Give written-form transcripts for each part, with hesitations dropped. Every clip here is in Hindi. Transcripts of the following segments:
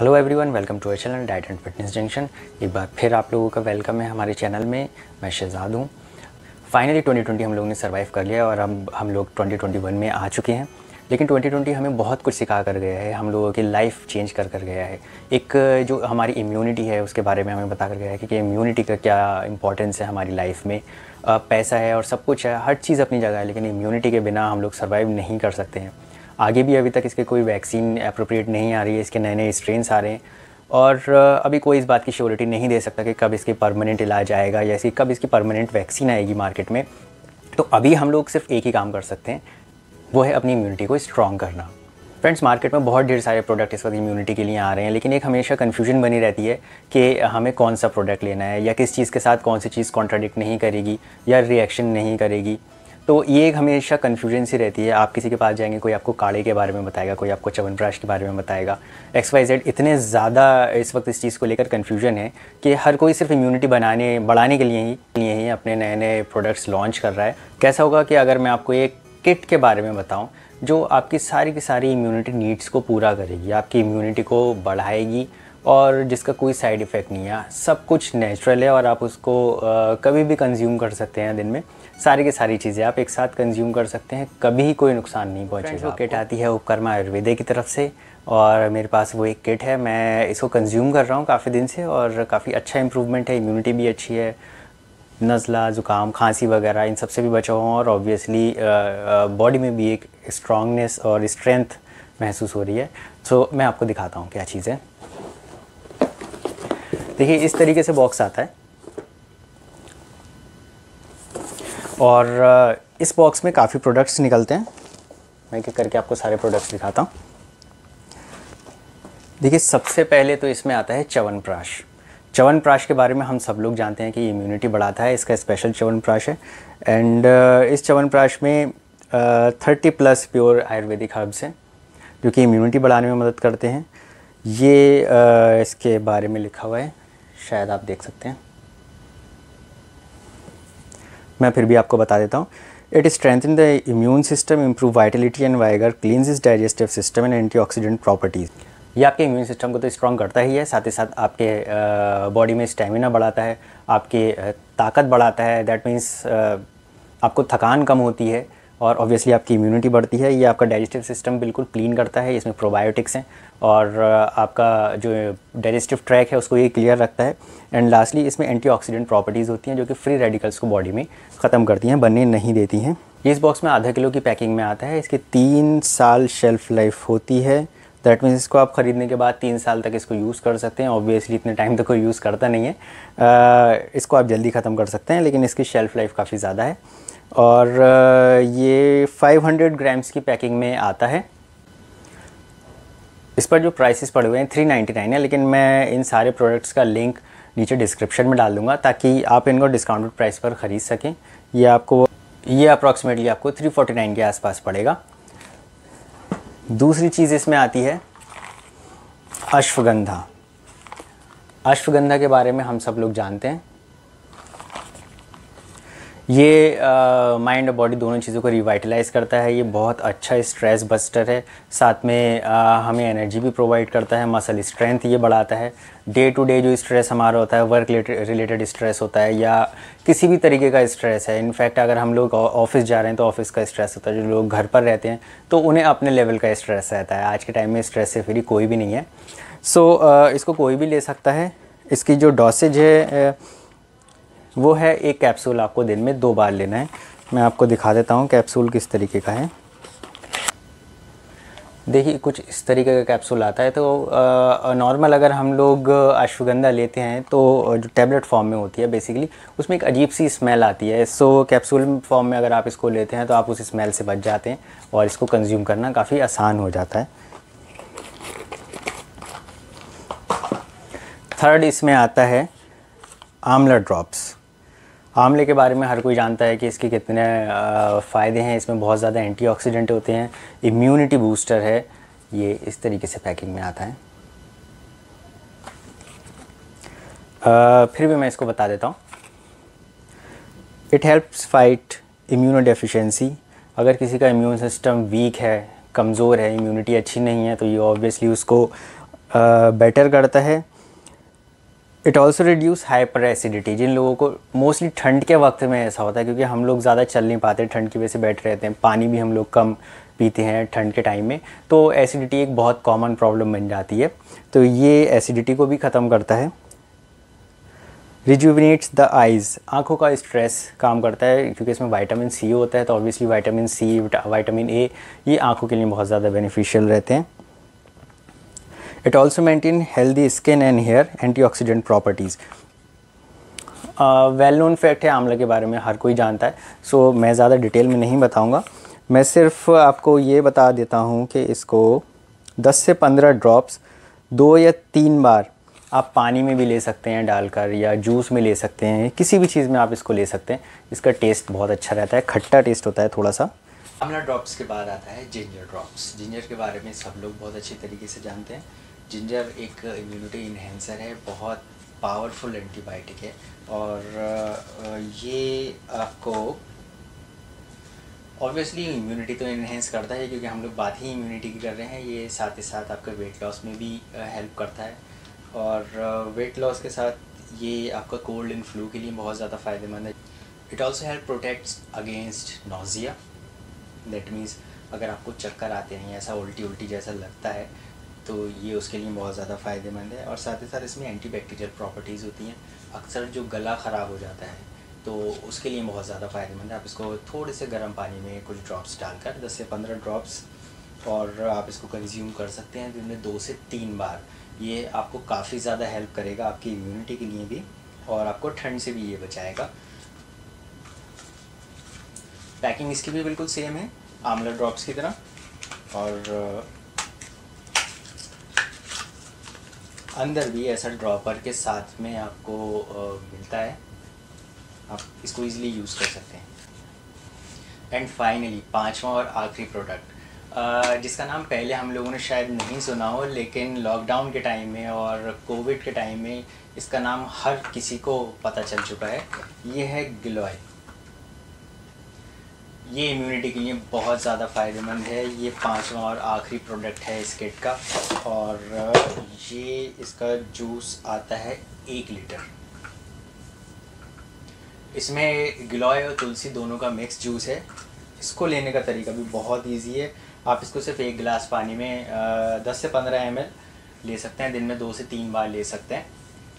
Hello everyone, welcome to our channel diet and fitness junction. एक बार फिर आप लोगों का वेलकम है हमारे चैनल में। मैं शहजाद हूँ। फाइनली 2020 हम लोगों ने सर्वाइव कर लिया और हम लोग 2021 में आ चुके हैं। लेकिन 2020 हमें बहुत कुछ सिखा कर गया है, हम लोगों की लाइफ चेंज कर गया है। एक जो हमारी इम्यूनिटी है उसके बारे में हमें बता कर गया है कि इम्यूनिटी का क्या इंपॉर्टेंस है हमारी लाइफ में। पैसा है और सब कुछ है, हर चीज़ अपनी जगह है, लेकिन इम्यूनिटी के बिना हम लोग सर्वाइव नहीं कर सकते हैं। आगे भी अभी तक इसके कोई वैक्सीन अप्रोप्रिएट नहीं आ रही है, इसके नए नए स्ट्रेन्स आ रहे हैं और अभी कोई इस बात की श्योरिटी नहीं दे सकता कि कब इसके परमानेंट इलाज आएगा या कब इसकी परमानेंट वैक्सीन आएगी मार्केट में। तो अभी हम लोग सिर्फ एक ही काम कर सकते हैं, वो है अपनी इम्यूनिटी को स्ट्रॉन्ग करना। फ्रेंड्स, मार्केट में बहुत ढेर सारे प्रोडक्ट इस वक्त इम्यूनिटी के लिए आ रहे हैं, लेकिन एक हमेशा कन्फ्यूजन बनी रहती है कि हमें कौन सा प्रोडक्ट लेना है या किस चीज़ के साथ कौन सी चीज़ कॉन्ट्राडिक्ट नहीं करेगी या रिएक्शन नहीं करेगी। तो ये एक हमेशा कन्फ्यूजन सी रहती है। आप किसी के पास जाएंगे, कोई आपको काढ़े के बारे में बताएगा, कोई आपको च्यवनप्राश के बारे में बताएगा, XYZ। इतने ज़्यादा इस वक्त इस चीज़ को लेकर कन्फ्यूजन है कि हर कोई सिर्फ इम्यूनिटी बढ़ाने के लिए ही अपने नए नए प्रोडक्ट्स लॉन्च कर रहा है। कैसा होगा कि अगर मैं आपको एक किट के बारे में बताऊं जो आपकी सारी की सारी इम्यूनिटी नीड्स को पूरा करेगी, आपकी इम्यूनिटी को बढ़ाएगी और जिसका कोई साइड इफ़ेक्ट नहीं है, सब कुछ नेचुरल है और आप उसको कभी भी कंज्यूम कर सकते हैं। दिन में सारी की सारी चीज़ें आप एक साथ कंज्यूम कर सकते हैं, कभी कोई नुकसान नहीं पहुंचेगा। वो किट आती है उपकर्मा आयुर्वेदा की तरफ से और मेरे पास वो एक किट है। मैं इसको कंज्यूम कर रहा हूँ काफ़ी दिन से और काफ़ी अच्छा इंप्रूवमेंट है, इम्यूनिटी भी अच्छी है, नज़ला, ज़ुकाम, खांसी वगैरह इन सब से भी बचा हुआ हूँ और ऑब्वियसली बॉडी में भी एक स्ट्रांगनेस और स्ट्रेंथ महसूस हो रही है। सो मैं आपको दिखाता हूँ क्या चीज़ है। देखिए, इस तरीके से बॉक्स आता है और इस बॉक्स में काफ़ी प्रोडक्ट्स निकलते हैं। मैं एक करके आपको सारे प्रोडक्ट्स दिखाता हूँ। देखिए, सबसे पहले तो इसमें आता है च्यवनप्राश। च्यवनप्राश के बारे में हम सब लोग जानते हैं कि इम्यूनिटी बढ़ाता है, इसका स्पेशल च्यवनप्राश है। एंड इस च्यवनप्राश में 30+ प्योर आयुर्वेदिक हर्ब्स हैं जो कि इम्यूनिटी बढ़ाने में मदद करते हैं। ये इसके बारे में लिखा हुआ है, शायद आप देख सकते हैं, मैं फिर भी आपको बता देता हूँ। It strengthen the immune system, improve vitality and vigour, cleanse digestive system and antioxidant properties. ये आपके इम्यून सिस्टम को तो स्ट्रॉन्ग करता ही है, साथ ही साथ आपके बॉडी में स्टेमिना बढ़ाता है, आपकी ताकत बढ़ाता है। दैट मीन्स आपको थकान कम होती है और ऑब्वियसली आपकी इम्यूनिटी बढ़ती है। ये आपका डाइजेस्टिव सिस्टम बिल्कुल क्लीन करता है, इसमें प्रोबायोटिक्स हैं और आपका जो डाइजेस्टिव ट्रैक है उसको ये क्लियर रखता है। एंड लास्टली इसमें एंटीऑक्सीडेंट प्रॉपर्टीज़ होती हैं जो कि फ्री रेडिकल्स को बॉडी में ख़त्म करती हैं, बनने नहीं देती हैं। इस बॉक्स में आधा किलो की पैकिंग में आता है। इसकी 3 साल शेल्फ़ लाइफ होती है। दैट मीन्स इसको आप ख़रीदने के बाद 3 साल तक इसको यूज़ कर सकते हैं। ऑब्वियसली इतने टाइम तक कोई यूज़ करता नहीं है, इसको आप जल्दी ख़त्म कर सकते हैं, लेकिन इसकी शेल्फ़ लाइफ काफ़ी ज़्यादा है। और ये 500 ग्राम्स की पैकिंग में आता है। इस पर जो प्राइसेस पड़े हुए हैं 399 है, लेकिन मैं इन सारे प्रोडक्ट्स का लिंक नीचे डिस्क्रिप्शन में डाल दूंगा ताकि आप इनको डिस्काउंटेड प्राइस पर ख़रीद सकें। ये अप्रॉक्सीमेटली आपको 349 के आसपास पड़ेगा। दूसरी चीज़ इसमें आती है अश्वगंधा। अश्वगंधा के बारे में हम सब लोग जानते हैं। ये माइंड और बॉडी दोनों चीज़ों को रिवाइटलाइज़ करता है। ये बहुत अच्छा स्ट्रेस बस्टर है, साथ में हमें एनर्जी भी प्रोवाइड करता है, मसल स्ट्रेंथ ये बढ़ाता है। डे टू डे जो स्ट्रेस हमारा होता है, वर्क रिलेटेड स्ट्रेस होता है या किसी भी तरीके का स्ट्रेस है, इनफैक्ट अगर हम लोग ऑफिस जा रहे हैं तो ऑफिस का स्ट्रेस होता है, जो लोग घर पर रहते हैं तो उन्हें अपने लेवल का स्ट्रेस रहता है। आज के टाइम में स्ट्रेस से फ्री कोई भी नहीं है। सो इसको कोई भी ले सकता है। इसकी जो डोसेज है वो है, एक कैप्सूल आपको दिन में 2 बार लेना है। मैं आपको दिखा देता हूँ कैप्सूल किस तरीके का है। देखिए, कुछ इस तरीके का कैप्सूल आता है। तो नॉर्मल अगर हम लोग अश्वगंधा लेते हैं तो जो टैबलेट फॉर्म में होती है बेसिकली, उसमें एक अजीब सी स्मेल आती है। सो कैप्सूल फॉर्म में अगर आप इसको लेते हैं तो आप उस स्मेल से बच जाते हैं और इसको कंज्यूम करना काफ़ी आसान हो जाता है। थर्ड इसमें आता है आंवला ड्रॉप्स। आंवले के बारे में हर कोई जानता है कि इसके कितने फ़ायदे हैं। इसमें बहुत ज़्यादा एंटीऑक्सीडेंट होते हैं, इम्यूनिटी बूस्टर है। ये इस तरीके से पैकिंग में आता है। फिर भी मैं इसको बता देता हूँ। It helps fight immunodeficiency. अगर किसी का इम्यून सिस्टम वीक है, कमज़ोर है, इम्यूनिटी अच्छी नहीं है, तो ये ऑब्वियसली उसको बेटर करता है। It also reduce hyper acidity. जिन लोगों को मोस्टली ठंड के वक्त में ऐसा होता है, क्योंकि हम लोग ज़्यादा चल नहीं पाते, ठंड की वजह से बैठे रहते हैं, पानी भी हम लोग कम पीते हैं ठंड के टाइम में, तो एसिडिटी एक बहुत कॉमन प्रॉब्लम बन जाती है। तो ये एसिडिटी को भी ख़त्म करता है। रिजुविनेट्स द आइज़, आँखों का स्ट्रेस काम करता है, क्योंकि इसमें विटामिन सी होता है, तो obviously vitamin C, vitamin A, ये आँखों के लिए बहुत ज़्यादा बेनिफिशियल रहते हैं। It also maintain healthy skin and hair, antioxidant properties. Well known fact है आंवला के बारे में, हर कोई जानता है, सो मैं ज़्यादा डिटेल में नहीं बताऊंगा। मैं सिर्फ आपको ये बता देता हूँ कि इसको 10 से 15 ड्रॉप्स 2 या 3 बार आप पानी में भी ले सकते हैं डालकर, या जूस में ले सकते हैं, किसी भी चीज़ में आप इसको ले सकते हैं। इसका टेस्ट बहुत अच्छा रहता है, खट्टा टेस्ट होता है थोड़ा सा। आंवला ड्रॉप्स के बाद आता है जिंजर ड्रॉप्स। जिंजर के बारे में सब लोग बहुत अच्छी तरीके से जानते हैं। जिंजर एक इम्यूनिटी इन्हेंसर है, बहुत पावरफुल एंटीबायोटिक है, और ये आपको ऑब्वियसली इम्यूनिटी तो इन्हेंस करता है, क्योंकि हम लोग बात ही इम्यूनिटी की कर रहे हैं। ये साथ ही साथ आपका वेट लॉस में भी हेल्प करता है, और वेट लॉस के साथ ये आपका कोल्ड एंड फ्लू के लिए बहुत ज़्यादा फ़ायदेमंद है। It also help protects against nausea. That means अगर आपको चक्कर आते हैं, ऐसा उल्टी उल्टी जैसा लगता है, तो ये उसके लिए बहुत ज़्यादा फ़ायदेमंद है। और साथ ही साथ इसमें एंटीबैक्टीरियल प्रॉपर्टीज़ होती हैं। अक्सर जो गला ख़राब हो जाता है, तो उसके लिए बहुत ज़्यादा फ़ायदेमंद है। आप इसको थोड़े से गर्म पानी में कुछ ड्रॉप्स डालकर, 10 से 15 ड्रॉप्स, और आप इसको कंज्यूम कर सकते हैं दिन में 2 से 3 बार। ये आपको काफ़ी ज़्यादा हेल्प करेगा आपकी इम्यूनिटी के लिए भी, और आपको ठंड से भी ये बचाएगा। पैकिंग इसकी भी बिल्कुल सेम है आंवला ड्रॉप्स की तरह, और अंदर भी ऐसा ड्रॉपर के साथ में आपको मिलता है। आप इसको इजीली यूज़ कर सकते हैं। एंड फाइनली 5वां और आखिरी प्रोडक्ट, जिसका नाम पहले हम लोगों ने शायद नहीं सुना हो, लेकिन लॉकडाउन के टाइम में और कोविड के टाइम में इसका नाम हर किसी को पता चल चुका है। ये है गिलोय। ये इम्यूनिटी के लिए बहुत ज़्यादा फ़ायदेमंद है। ये 5वां और आखिरी प्रोडक्ट है इस किट का, और ये इसका जूस आता है 1 लीटर। इसमें गिलोय और तुलसी दोनों का मिक्स जूस है। इसको लेने का तरीका भी बहुत इजी है। आप इसको सिर्फ 1 गिलास पानी में 10 से 15 ml ले सकते हैं, दिन में 2 से 3 बार ले सकते हैं,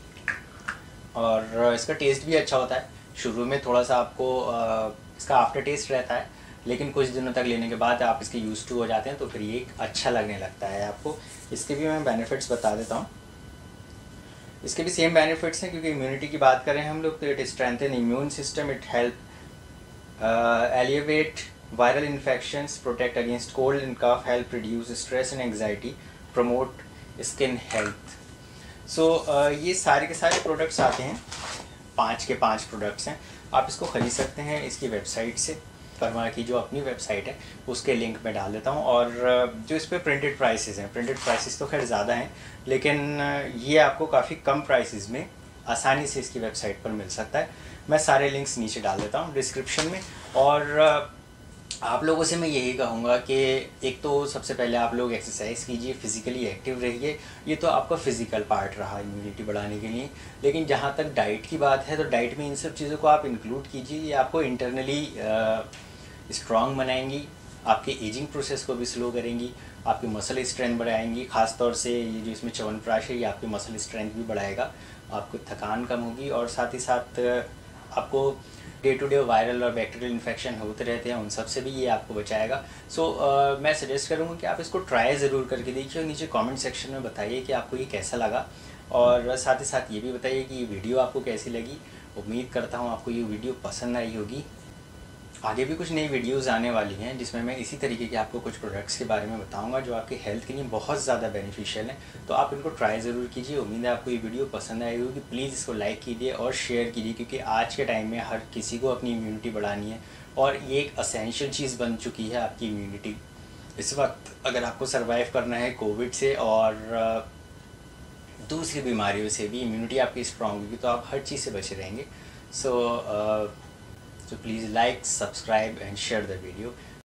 और इसका टेस्ट भी अच्छा होता है। शुरू में थोड़ा सा आपको इसका आफ्टर टेस्ट रहता है, लेकिन कुछ दिनों तक लेने के बाद आप इसके यूज़ टू हो जाते हैं, तो फिर ये अच्छा लगने लगता है आपको। इसके भी मैं बेनिफिट्स बता देता हूँ। इसके भी सेम बेनिफिट्स हैं, क्योंकि इम्यूनिटी की बात करें हम लोग, तो it strengthen immune system, it help elevate viral infections, protect against cold and cough, help reduce stress and anxiety, promote skin health. So ये सारे के सारे प्रोडक्ट्स आते हैं, 5 के 5 प्रोडक्ट्स हैं। आप इसको ख़रीद सकते हैं इसकी वेबसाइट से। फरमा की जो अपनी वेबसाइट है उसके लिंक मैं डाल देता हूँ, और जो इस पर प्रिंटेड प्राइसेस हैं, प्रिंटेड प्राइसेस तो खैर ज़्यादा हैं, लेकिन ये आपको काफ़ी कम प्राइसेस में आसानी से इसकी वेबसाइट पर मिल सकता है। मैं सारे लिंक्स नीचे डाल देता हूँ डिस्क्रिप्शन में। और आप लोगों से मैं यही कहूँगा कि एक तो सबसे पहले आप लोग एक्सरसाइज कीजिए, फिज़िकली एक्टिव रहिए। ये तो आपका फिज़िकल पार्ट रहा इम्यूनिटी बढ़ाने के लिए, लेकिन जहाँ तक डाइट की बात है, तो डाइट में इन सब चीज़ों को आप इंक्लूड कीजिए। ये आपको इंटरनली स्ट्रॉन्ग बनाएंगी, आपके एजिंग प्रोसेस को भी स्लो करेंगी, आपकी मसल स्ट्रेंथ बढ़ाएंगी। ख़ास तौर से ये जो इसमें च्यवनप्राश है, ये आपकी मसल स्ट्रेंथ भी बढ़ाएगा, आपको थकान कम होगी, और साथ ही साथ आपको डे टू डे वायरल और बैक्टीरियल इन्फेक्शन होते रहते हैं, उन सब से भी ये आपको बचाएगा। सो मैं सजेस्ट करूँगा कि आप इसको ट्राई ज़रूर करके देखिए, और नीचे कमेंट सेक्शन में बताइए कि आपको ये कैसा लगा, और साथ ही साथ ये भी बताइए कि ये वीडियो आपको कैसी लगी। उम्मीद करता हूँ आपको ये वीडियो पसंद आई होगी। आगे भी कुछ नई वीडियोस आने वाली हैं, जिसमें मैं इसी तरीके के आपको कुछ प्रोडक्ट्स के बारे में बताऊंगा, जो आपकी हेल्थ के लिए बहुत ज़्यादा बेनिफिशियल हैं। तो आप इनको ट्राई ज़रूर कीजिए। उम्मीद है आपको ये वीडियो पसंद आई होगी। प्लीज़ इसको लाइक कीजिए और शेयर कीजिए, क्योंकि आज के टाइम में हर किसी को अपनी इम्यूनिटी बढ़ानी है, और ये एक असेंशियल चीज़ बन चुकी है आपकी इम्यूनिटी। इस वक्त अगर आपको सर्वाइव करना है कोविड से और दूसरी बीमारियों से भी, इम्यूनिटी आपकी स्ट्रॉन्ग होगी, तो आप हर चीज़ से बचे रहेंगे। So please like, subscribe and share the video.